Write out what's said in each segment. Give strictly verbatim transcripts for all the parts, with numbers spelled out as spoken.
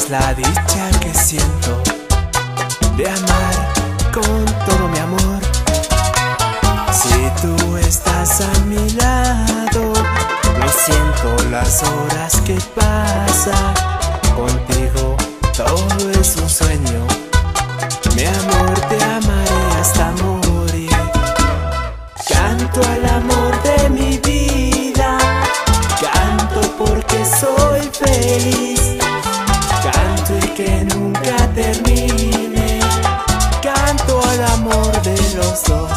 es la dicha que siento de amar con todo mi amor. Si tú estás a mi lado, no siento las horas que pasan. Contigo todo es un sueño. Mi amor, te amaré hasta morir. Canto al amor de mi vida, canto porque soy feliz. Canto y que nunca termine. Canto al amor de los dos.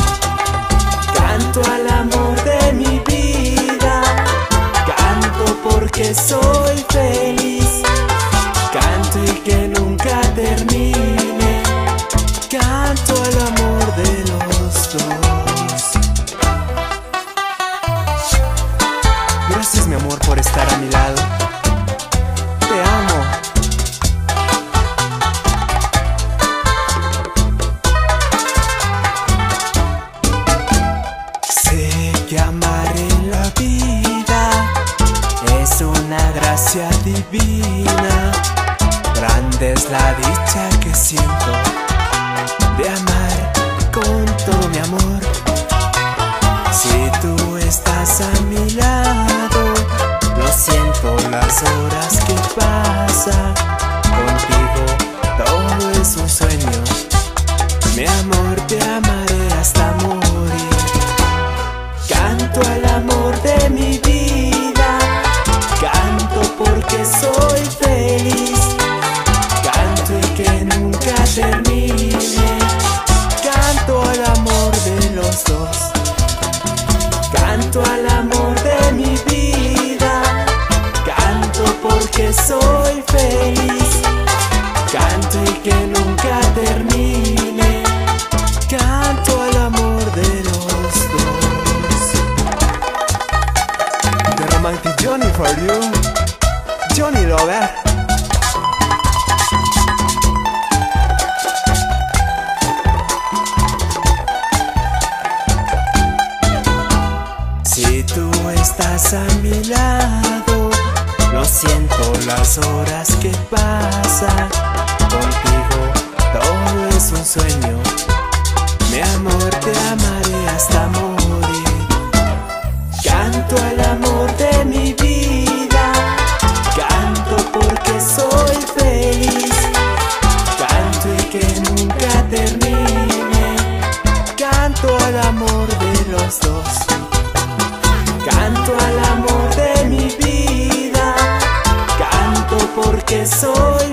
Canto al amor de mi vida. Canto porque soy feliz. Canto y que nunca termine. Canto al amor de los dos. Gracias, mi amor, por estar a mi lado. Te amo. Sé que amar en la vida es una gracia divina. Grande es la dicha que siento de amar con todo mi amor. Si tú estás a mi lado, no siento las horas que pasan. Contigo todo es un sueño. Mi amor, te amaré hasta morir. Canto al amor de mi vida. Canto porque soy feliz. Canto y que nunca termine. Canto al amor de los dos. Canto al amor de mi vida. Canto porque soy feliz. Canto y que nunca termine. Canto al amor de los dos. The romantic Johnny for you, Johnny Lover. Si tú estás a mi lado, no siento las horas que pasan. Contigo todo es un sueño. Mi amor, te amaré hasta morir. Canto al amor de mi vida. Canto porque soy feliz. Canto y que nunca termine. Canto al amor de los dos. Canto al amor de mi vida. Canto porque soy